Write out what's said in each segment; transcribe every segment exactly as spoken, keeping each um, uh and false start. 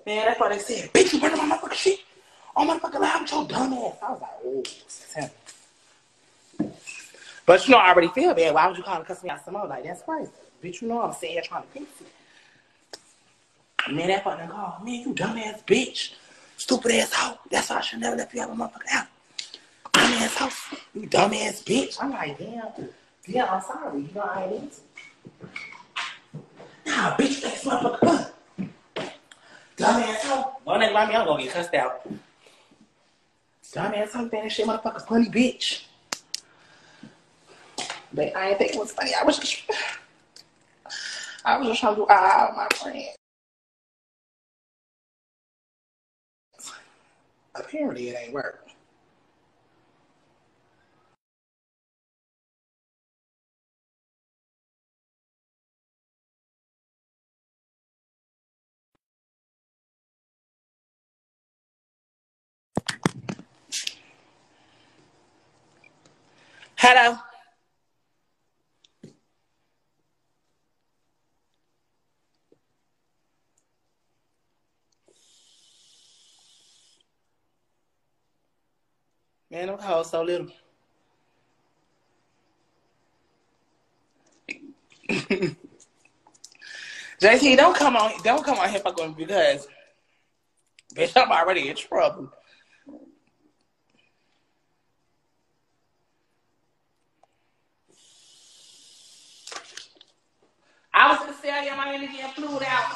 Man, that's why they said, bitch, you burning my motherfucking shit. Oh, motherfucking live with your dumb ass. I was like, oh, that's him. But you know, I already feel bad. Why would you call and cuss me out some more? Like, that's crazy. Bitch, you know I'm sitting here trying to fix it. Man, that fucking call. Man, you dumbass bitch. Stupid ass hoe. That's why I should never let you have a motherfucker out. Dumbass hoe. You dumbass bitch. I'm like, damn. Yeah, I'm sorry. You know I ain't into it. Nah, bitch, that's motherfucker gun. Dumbass hoe. One nigga like me, I'm gonna get cussed out. Dumbass hoe, that shit motherfucker's funny, bitch. But I ain't think it was funny. I was just, I was just trying to do all my friends. Apparently, it ain't working. Hello. Man, them calls so little. J T, don't come on, don't come on here fucking because, bitch, I'm already in trouble. I was gonna sell you my energy and flew out.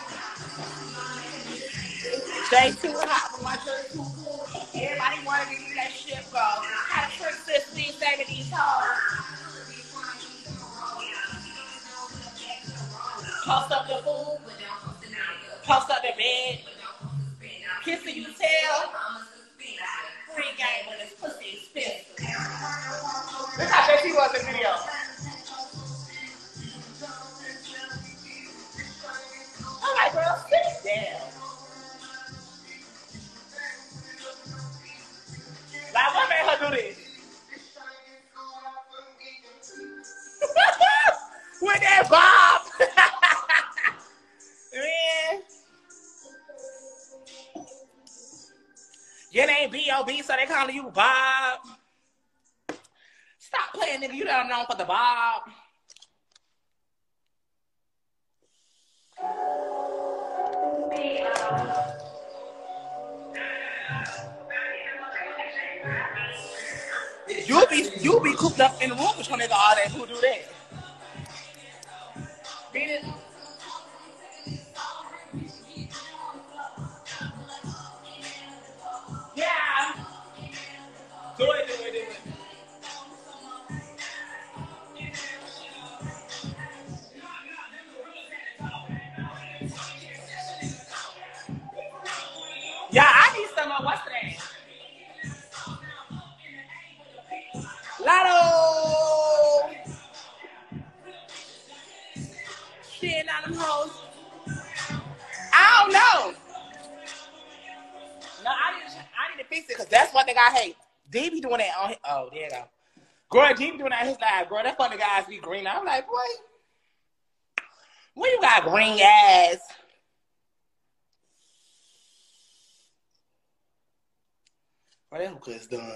Stay too hot for my church too cool. Everybody wanted me to let shit go. How to trick this these saving these hoes. Post up the food. Post up the bed. Kissing you tail. Free game when this pussy expensive. Look how bad she was in the video. I'm like, girl, sit down. Like, what made her do this? With that bob. Man. Your name B O B, so they calling you Bob. Stop playing, nigga. You don't know for the Bob. You'll be you'll be cooped up in the room with your nigga all that. Who do that? Beat it. Yeah. Do it, do it, do it. Yeah, I need some of what's that? Lotto. Shit on them hoes. I don't know. No, I need to, I need to fix it because that's one thing I hate. D be doing that on his, oh, there you go. Girl, D be doing that on his live. Girl, that funny guys be green. I'm like, boy, when you got green ass? Well, that hookah is done.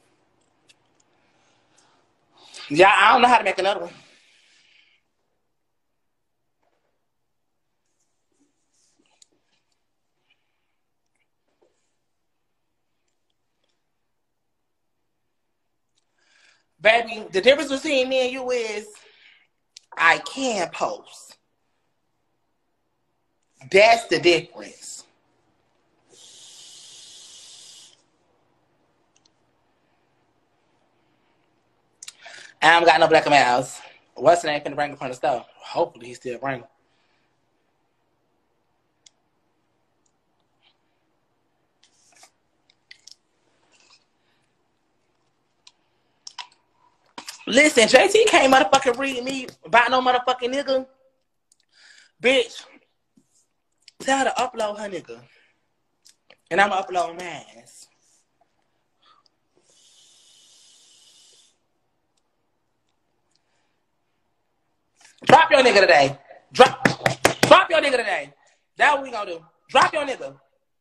Yeah, I don't know how to make another one. Baby, the difference between me and you is I can post. That's the difference. I haven't got no black mouse. What's the name finna bring him from the store? Hopefully he still bring him. Listen, J T can't motherfucking read me about no motherfucking nigga. Bitch, tell her to upload her nigga. And I'm gonna upload mine. Drop your nigga today. Drop drop your nigga today. That's what we gonna do. Drop your nigga.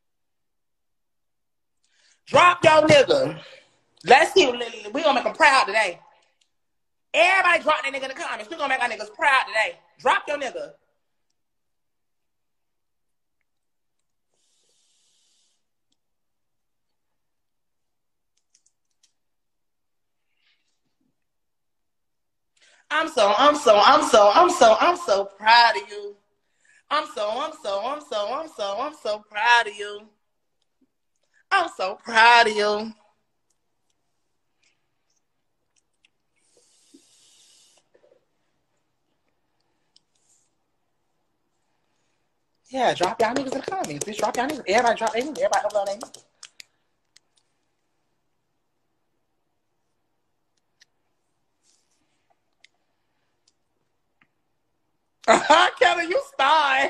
Drop your nigga. Let's see. We gonna make them proud today. Everybody drop that nigga in the comments. We gonna make our niggas proud today. Drop your nigga. I'm so, I'm so, I'm so, I'm so, I'm so proud of you. I'm so, I'm so, I'm so, I'm so, I'm so proud of you. I'm so proud of you. Yeah, drop y'all niggas in the comments. Bitch, drop y'all niggas. Everybody drop their niggas. Everybody upload their niggas. Kelly, you started.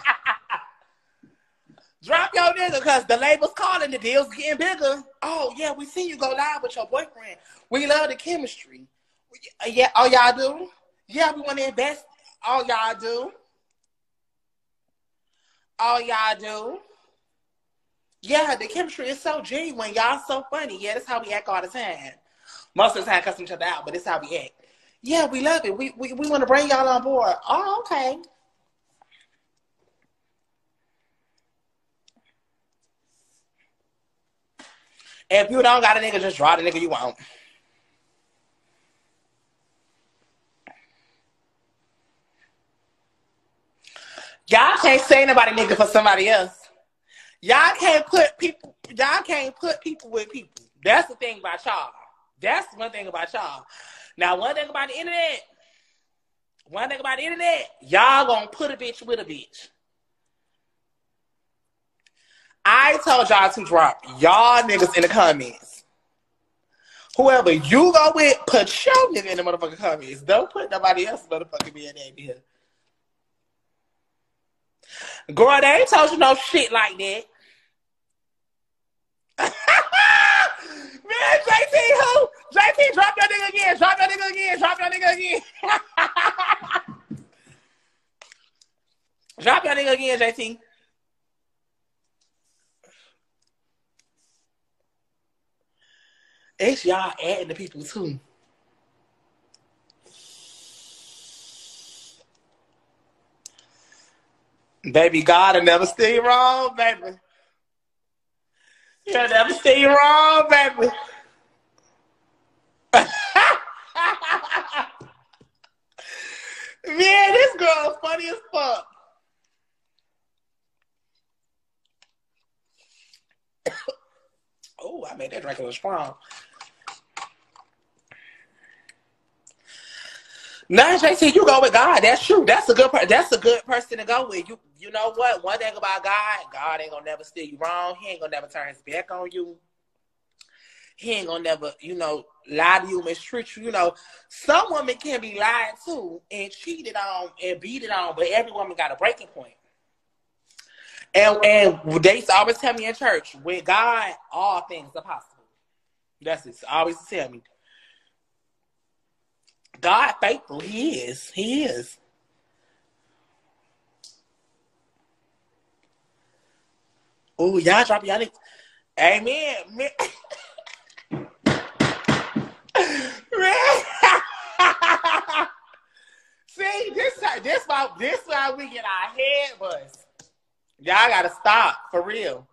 Drop your nigga, because the label's calling. The deal's getting bigger. Oh, yeah, we see you go live with your boyfriend. We love the chemistry. Yeah, all y'all do? Yeah, we want to invest. All y'all do? All y'all do? Yeah, the chemistry is so genuine. Y'all so funny. Yeah, that's how we act all the time. Most of the time, cussing each other out, but that's how we act. Yeah, we love it. We we, we want to bring y'all on board. Oh, okay. If you don't got a nigga, just draw the nigga you want. Y'all can't say nobody nigga for somebody else. Y'all can't put people. Y'all can't put people with people. That's the thing about y'all. That's one thing about y'all. Now, one thing about the internet. One thing about the internet. Y'all gonna put a bitch with a bitch. I told y'all to drop y'all niggas in the comments. Whoever you go with, put your nigga in the motherfucking comments. Don't put nobody else motherfucking being in here. Girl, they ain't told you no shit like that. Man, J T, who? J T, drop your nigga again. Drop your nigga again. Drop your nigga again. Drop your nigga again, J T. It's y'all adding the people too. Baby, God will never steer you wrong, baby. He'll never steer you wrong, baby. Man, this girl is funny as fuck. Oh, I made that drink a little strong. Nah, J T, you go with God. That's true. That's a good. That's a good person to go with. You. You know what? One thing about God, God ain't gonna never steer you wrong. He ain't gonna never turn his back on you. He ain't gonna never, you know, lie to you, mistreat you. You know, some women can be lied to and cheated on and beaten on, but every woman got a breaking point. And and they always tell me in church, with God, all things are possible. That's it. Always tell me. God faithful. He is. He is. Oh, y'all drop y'all. Amen. Man. See, this this why this why we get our head bust. Y'all gotta stop for real.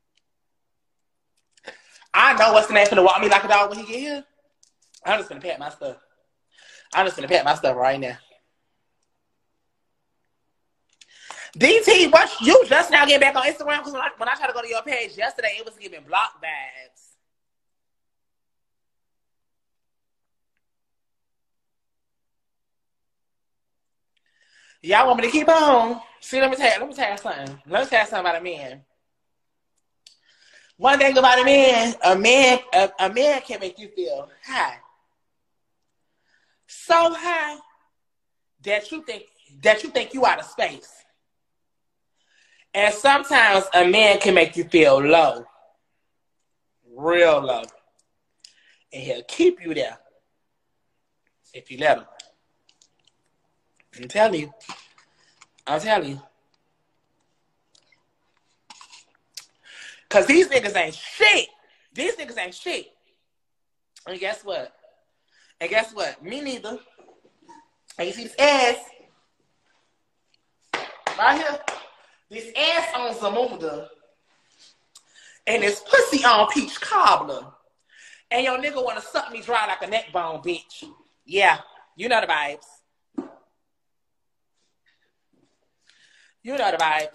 I know what's the name finna walk me like a dog when he get here. I'm just gonna pat my stuff. I'm just gonna pat my stuff right now. D T, what you just now getting back on Instagram? Because when I, when I tried to go to your page yesterday, it was giving block vibes. Y'all want me to keep on? See, let me tell you, let me tell you something. Let me tell you something about a man. One thing about a man, a man, a, a man can make you feel high. So high that you think that you think you out of space. And sometimes a man can make you feel low. Real low. And he'll keep you there. If you let him. I'm telling you. I'm telling you. Because these niggas ain't shit. These niggas ain't shit. And guess what? And guess what? Me neither. And you see this ass? Right here? This ass on Zamunda. And this pussy on Peach Cobbler. And your nigga wanna suck me dry like a neck bone, bitch. Yeah, you know the vibes. You know the vibes.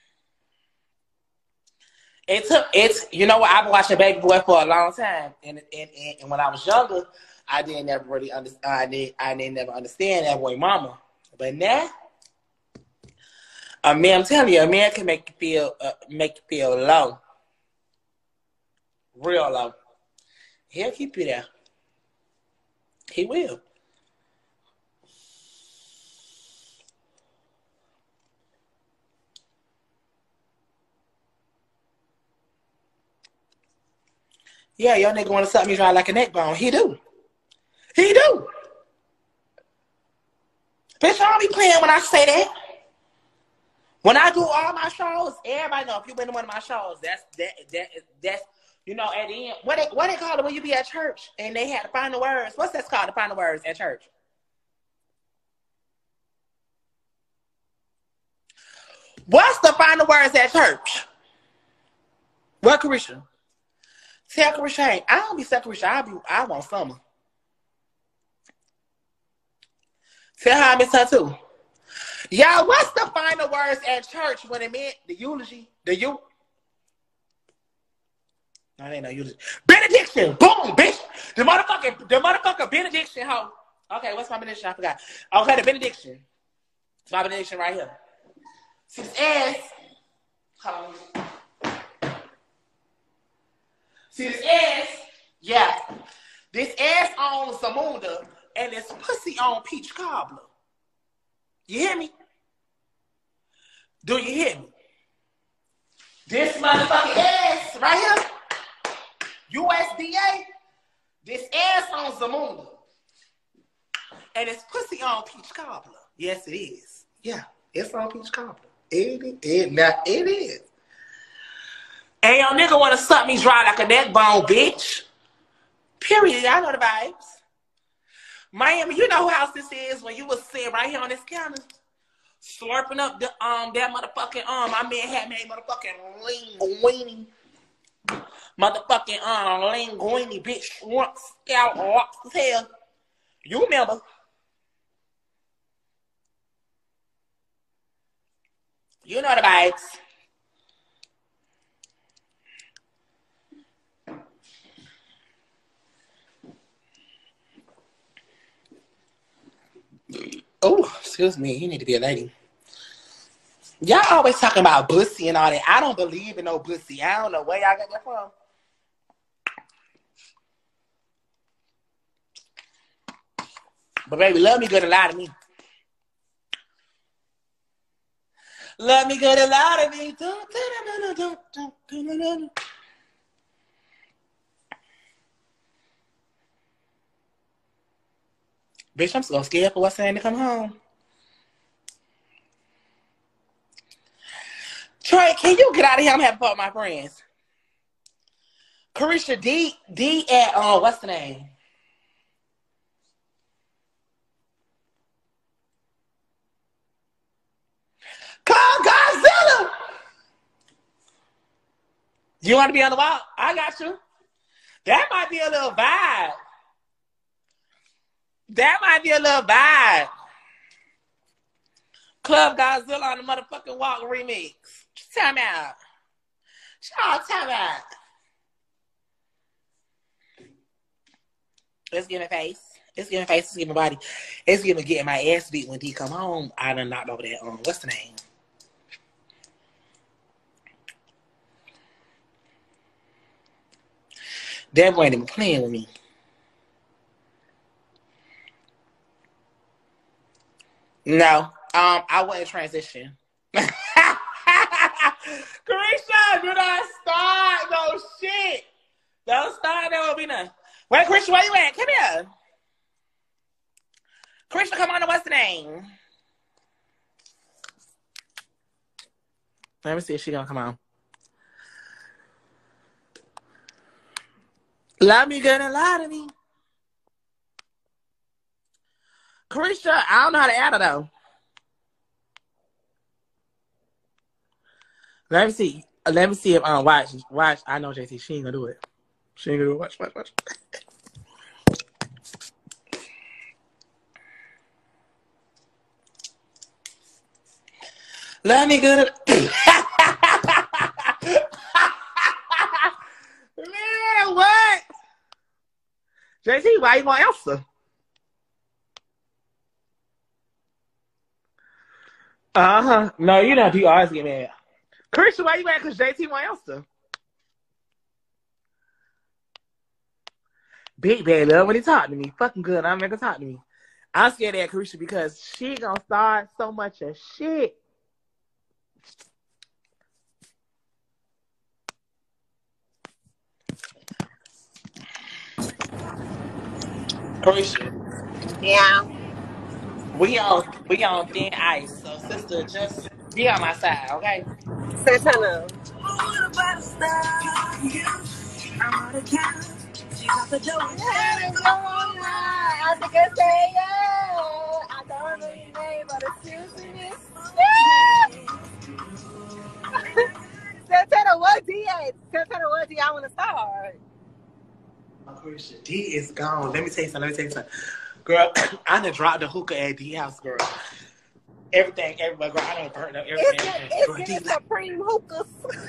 It took, it's, you know what, I've been watching Baby Boy for a long time. And, and, and, and when I was younger, I didn't never really understand, I didn't, I didn't never understand that boy mama. But now, a man, I'm telling you, a man can make you feel, uh, make you feel low. Real low. He'll keep you there. He will. Yeah, your nigga wanna suck me dry like a neck bone. He do. He do. Bitch, I don't be playing when I say that. When I do all my shows, everybody know if you been to one of my shows, that's that that that's you know at the end. What they what they call it when you be at church and they had to find the words? What's that called? To find the words at church. What's the final words at church? What, Carisha? Tell Carisha, hey, I don't be saying Carisha. I be I want summer. Tell her I miss her too. Y'all, what's the final words at church when it meant the eulogy? The you? No, it ain't no eulogy. Benediction. Boom, bitch. The motherfucking, the motherfucking benediction, ho. Okay, what's my benediction? I forgot. Okay, the benediction. It's my benediction right here. See this ass. Hold on. See this ass? Yeah. This ass on Zamunda and this pussy on Peach Cobbler. You hear me? Do you hear me? This motherfucking ass right here, U S D A, this ass on Zamunda. And it's pussy on Peach Cobbler. Yes, it is. Yeah, it's on Peach Cobbler. It, it, now, it is. And your nigga wanna suck me dry like a neck bone, bitch. Period. I know the vibes. Miami, you know who house this is when you was sitting right here on this counter, slurping up the um that motherfucking um my man had made motherfucking linguine, motherfucking um linguine, bitch, once scout rocks as hell. You remember? You know the vibes. Oh, excuse me. You need to be a lady. Y'all always talking about pussy and all that. I don't believe in no pussy. I don't know where y'all got that from. But baby, love me good and lie to me. Love me good and lie to me. Don't, don't, don't, don't, don't, don't. Bitch, I'm so scared for what's saying to come home. Troy, can you get out of here? I'm having fun with my friends. Carisha D, D at, uh, what's the name? Call Godzilla! You want to be on the wall? I got you. That might be a little vibe. That might be a little vibe. Club Godzilla on the motherfucking walk remix. Time out. Y'all, time out. It's giving face. It's giving face. It's giving body. It's giving getting my ass beat when D come home. I done knocked over that. Um, what's the name? That boy ain't even playing with me. No. Um, I wouldn't transition. Carisha, do not start no shit. Don't start. There will be none. Wait, Carisha, where you at? Come here. Carisha, come on. What's the name? Let me see if she gonna come on. Love me good and lie to me. Carisha, I don't know how to add her though. Let me see. Let me see if um watch watch. I know J T. She ain't gonna do it. She ain't gonna do it. Watch, watch, watch. Let me good. Man, what? J T, why you gonna answer? Uh huh. No, you know, you always get mad. Carisha, why you mad? Because J T won't answer. Big bad love when he talk to me. Fucking good. I'm making talk to me. I'm scared of that Carisha because she gonna start so much of shit. Carisha. Yeah. We on we on thin ice. So sister, just be on my side, okay? Santana. I think I say yeah. I don't know your name, but excuse me. Santana, what D A? Santana, what D I want to start? Oh, Carisha, D is gone. Let me tell you something. Let me tell you something. Girl, I done dropped the hookah at D house, girl. Everything, everybody, girl, I done burnt up everything. It's, everything. it's Girl, getting D, Supreme hookahs.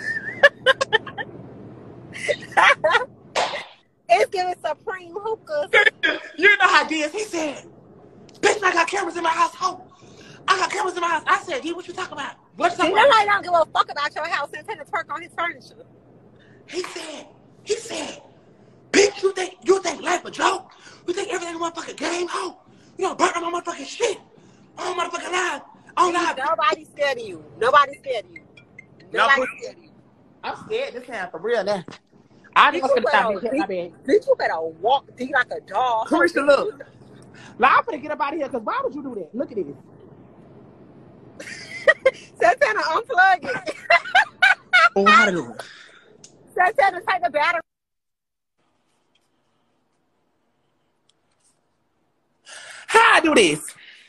It's giving Supreme hookahs. you know how D is. He said, bitch, I got cameras in my house. Oh, I got cameras in my house. I said, D, what you talking about? What you talking You know about? I don't give a fuck about your house. Santana twerk on his furniture. He said, he said, bitch, you think you think life a joke? You think everything a motherfucking game, ho? You know, burn my motherfucking shit. Oh, motherfucking life. Oh, See, nobody's scared of you. Nobody's scared of you. Nobody's no, scared of you. I'm scared this time for real now. I Bitch, just you gonna better, get my bed. bitch, you better walk D like a dog. Carisha, look. Now I'm gonna get up out of here because why would you do that? Look at this. Santana, unplug it. Oh, how to do it? Santana, take the battery. How I do this?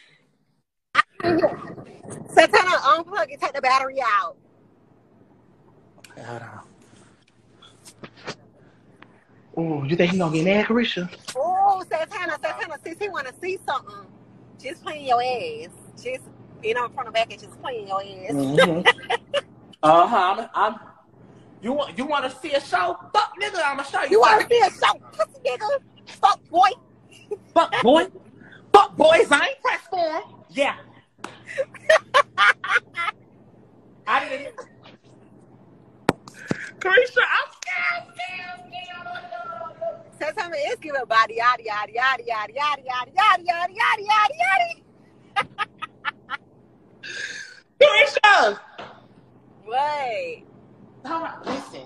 Santana, unplug it, take the battery out. Okay, hold on. Oh, you think he gonna get mad, Carisha? Oh, Santana, Santana, since he wanna see something, just playing your ass. Just, you know, from the back and just playing your ass. Mm-hmm. uh-huh. I'm, I'm, you want you want to see a show? Fuck, nigga, I'm gonna show you. You wanna see a show? Pussy nigga. Fuck, boy. Fuck, boy. Fuck, boys. I ain't pressed for him. Yeah. I didn't. Carisha, I'm scared, scared, scared. Santana is giving body yaddy yaddy yaddy yaddy yaddy yaddy yaddy yaddy yaddy yaddy yaddy. Carisha. Wait. Hold on, listen.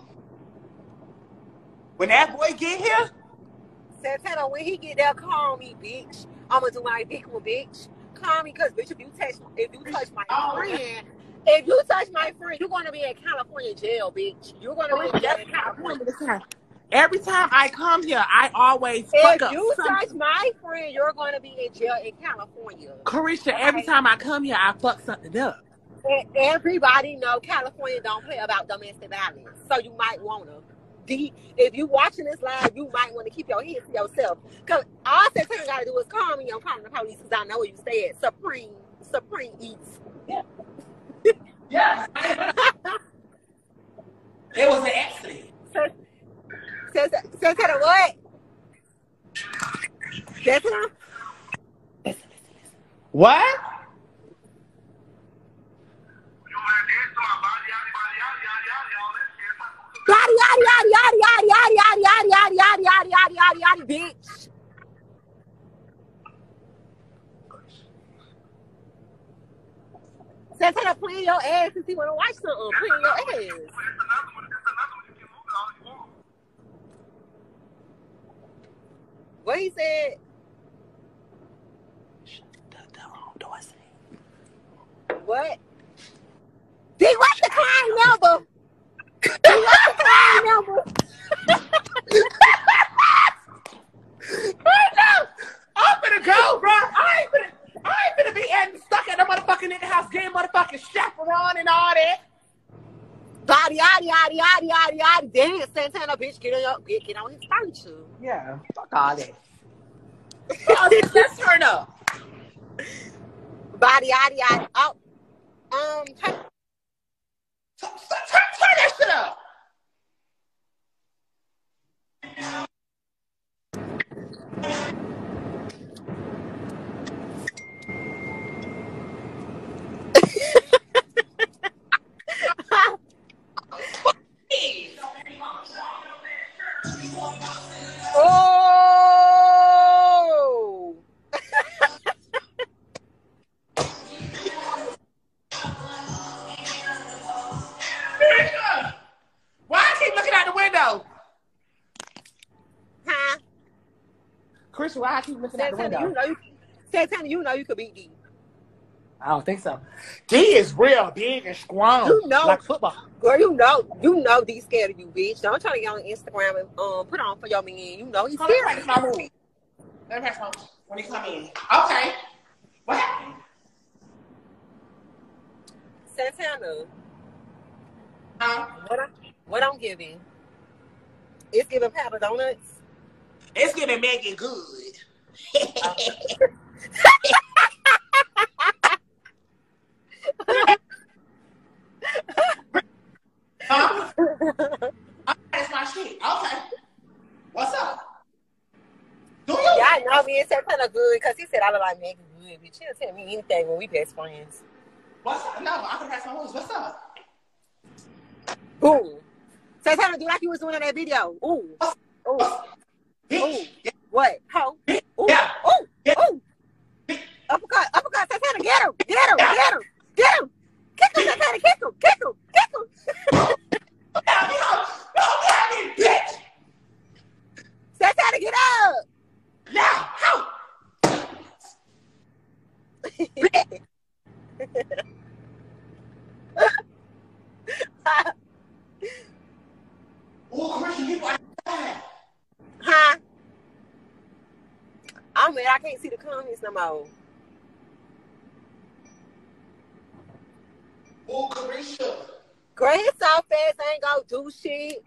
When that boy get here, Santana, when he get there, call me, bitch. I'm gonna do my big one, bitch. Call me, cause bitch, if you touch, if you touch my oh, friend, if you touch my friend, you're gonna be in California jail, bitch. You're gonna be in jail in California. Every time I come here, I always fuck If up you something. touch my friend, you're gonna be in jail in California. Carisha, Okay? every time I come here, I fuck something up. And everybody know California don't play about domestic violence, so you might wanna. D, if you watching this live, you might want to keep your head to yourself. Cause all Santana gotta do is call me. I'm calling the police because I know where you stay at. Supreme, Supreme Eats. Yeah. Yeah. It was an accident. Santana, what? Santana? What? Yaddy yaddy yaddy yaddy yaddy yaddy yaddy yaddy yaddy yaddy yaddy yaddy yaddy bitch. Santana, play your ass if you wanna watch something. Play your ass. What he said? What? D, what's the client number? D, what's the client number? yada, yada, yada, yada, yada, yada. Then Santana, bitch, get on, get, get on his furniture. Yeah, fuck all that. Oh, let's turn up. Body, yada, yada. Oh, um, turn, turn, turn, turn that shit up. Oh! Why I keep looking out the window? Huh? Christian, why I keep looking out the Santana, window? you know you, Santana, you know you could beat D. I don't think so. D is real big and strong. You know, like football. Girl, you know, you know D scared of you, bitch. Don't try to get on Instagram and um put on for your man. You know he's Come on, scared. practice my move. Let me practice my move when he come in. Okay. What happened? Santana. Huh? What I what I'm giving? It's giving powder donuts. It's giving Megan good. Huh? That's my shit. Okay. What's up? Do you? Yeah, I know me and Santana good because he said I look like Megan good, bitch. He'll tell me anything when we best friends. What's up? No, I can press my moves. What's up? Ooh. Santana, do like you was doing in that video. Ooh. Ooh. Ooh. What? How? Ooh. Yeah. Ooh. Ooh. Uppercut. Uppercut. Santana, get him. Get him. Get him. Get him. Kick him, Santana. Kick him. Kick him. Kick him. Don't get me, bitch. Santana, get up. Now, how? Oh, Christian, people are bad. Huh? I'm mad. I can't see the comments no more. Oh, Carisha. Girl, his soft ass ain't gonna do shit.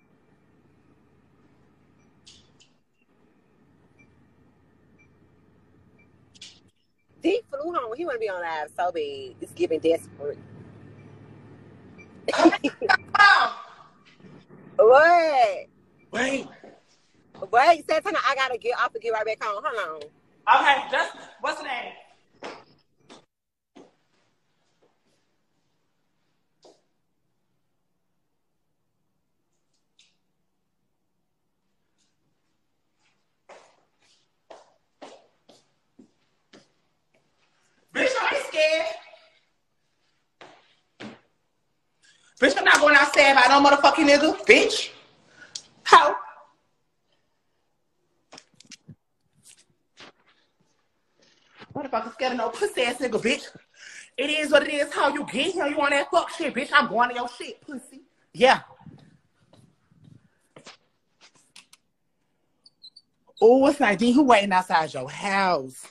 D flew home. He wanna be on live so bad. It's giving desperate. What? Wait. Wait, Santana, I gotta get off and get right back home. Hold on. Okay, just what's the name? Bitch, I ain't scared. Bitch, I'm not going outside by no motherfucking nigga. Bitch. How? Motherfucker scared of no pussy ass nigga, bitch. It is what it is. How you get here? You on that fuck shit, bitch. I'm going to your shit, pussy. Yeah. Oh, what's Nadine? Who waiting outside your house?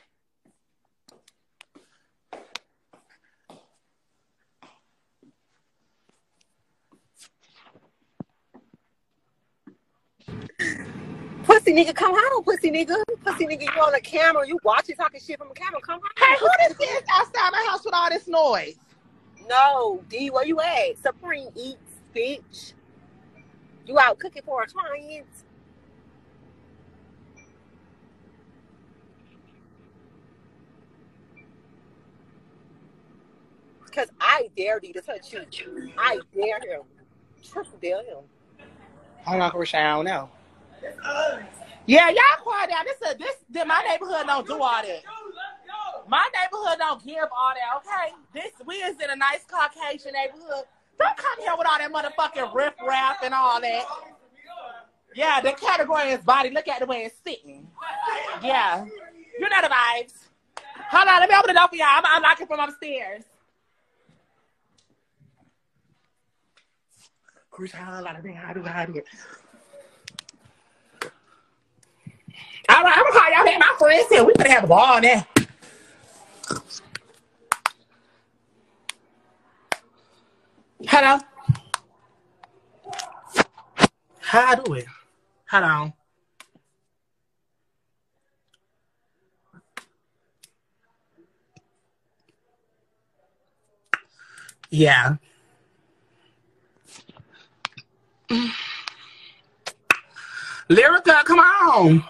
Pussy nigga, come home, pussy nigga. Pussy nigga, you on the camera. You watching talking shit from the camera. Come home. Hey, who this is outside my house with all this noise? No, D, where you at? Supreme Eats, bitch. You out cooking for a client? Because I dare D to touch you. I dare him. Trust dare him. Hold on, Carisha, I don't know. Yeah, y'all quiet down. This, a, this, this, my neighborhood don't do all that. My neighborhood don't give all that, okay? This, we is in a nice Caucasian neighborhood. Don't come here with all that motherfucking riff-raff and all that. Yeah, the category is body. Look at the way it's sitting. Yeah. You know the vibes. Hold on, let me open the door for y'all. I'm, I'm knocking from upstairs. Carisha, how do I do how do it? All right, I'm gonna call y'all back. My friends here. We gonna have a ball now. Hello. How I do it? Hold on. Yeah. Lyrica, come on.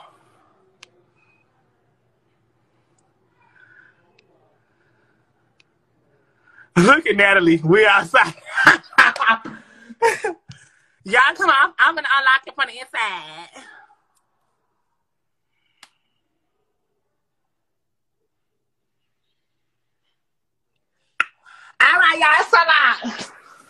Look at Natalie. We're outside. Y'all, come on. I'm going to unlock it from the inside. All right, y'all. It's a lot.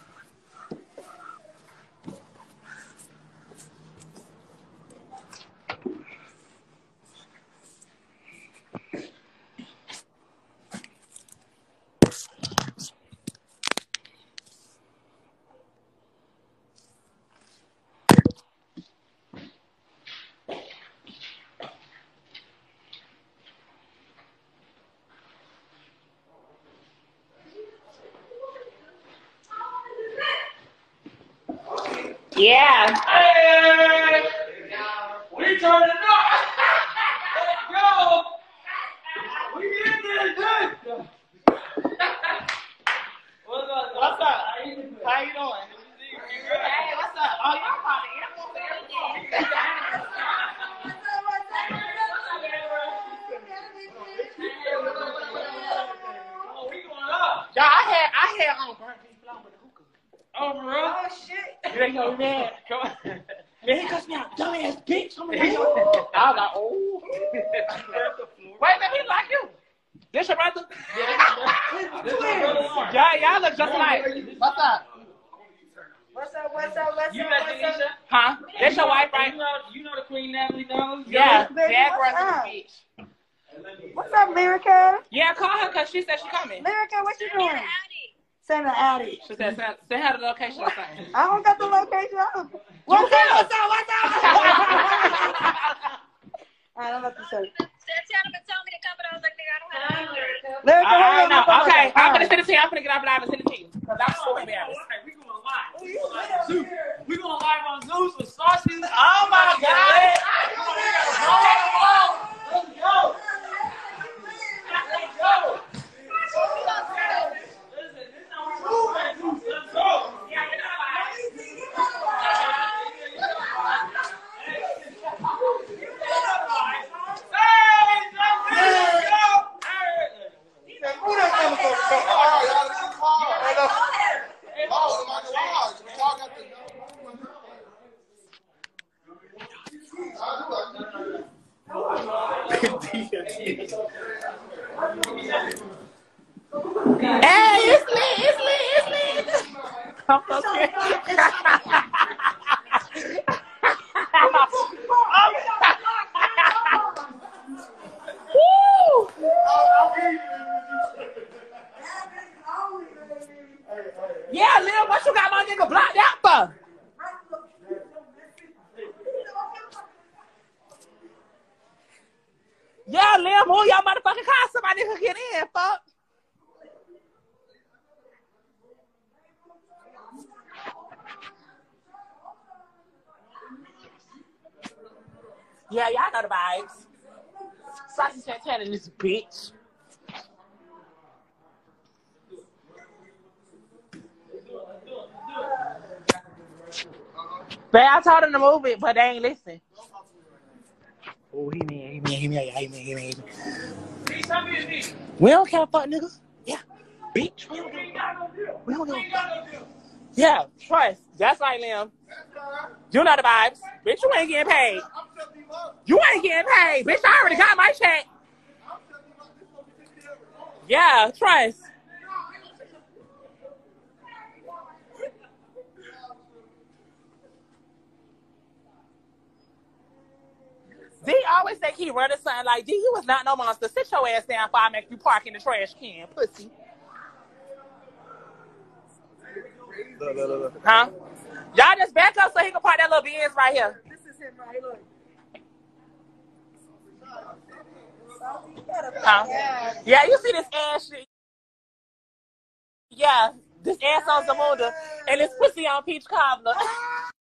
Yeah. Hey! We turning up! Let's go! We in there, good! What's up? What's up? How you doing? How you doing? Hey, what's up? Oh, y'all probably Oh, we going up! Y'all, I had, I had on burnt beef flour with the hookah. Oh, for real? Oh shit. You ain't know man. Come on. Man, he cussed me out. Dumbass bitch. I'm like, I was like, oh. Wait, man, he like you. This your brother? Y'all, y'all look just alike. What's up? What's up? What's up? What's You up? met What's Janisha? up? Huh? That's your wife, right? You know, you know the Queen Natalie knows? Yeah. Baby, Dad what's brother up? bitch. What's up, Lyrica? Yeah, call her because she said she coming. Lyrica, what you doing? Send an Addy. She said send, send her the location or something. I don't got the location. What's up? What's up? What's up? All right, I'm about to say. Tatiana told me to come, but I was like, nigga, I don't have time. Lyrica, I, I hold know. on. Okay, I'm All going to right. send it to you. I'm going to get off live and send it to you. Because I'm so embarrassed. We going live. We going live on Zeus. We going live on Zeus with sauces. Oh, my God. Let's go. Let's go. Listen, this is how we roll, man. Let's go. Yeah, you know Hey, it's lit, it's lit, it's lit. I'm so scared. Woo! Yeah, Lil, what you got my nigga blocked out for? Yeah, Lil, move your motherfucking car so my nigga get in, fuck. Yeah, y'all know the vibes. Saucy Santana in this bitch. But I told them to move it, but they ain't listen. Oh, he mean, he mean, he mean, he mean, he mean. We don't care, fuck niggas. Yeah, bitch. We don't give We don't give Yeah, trust. That's right, Liam. You know the vibes. Bitch, you ain't getting paid. You ain't getting paid. Bitch, I already got my check. Yeah, trust. D always think he running something like, D, you was not no monster. Sit your ass down before I make you park in the trash can, pussy. Look, look, look, look. Huh? Y'all just back up so he can park that little Benz right here. This is him right here. Huh? Yeah, you see this ass shit. Yeah, this ass on Zamunda and this pussy on Peach Cobbler.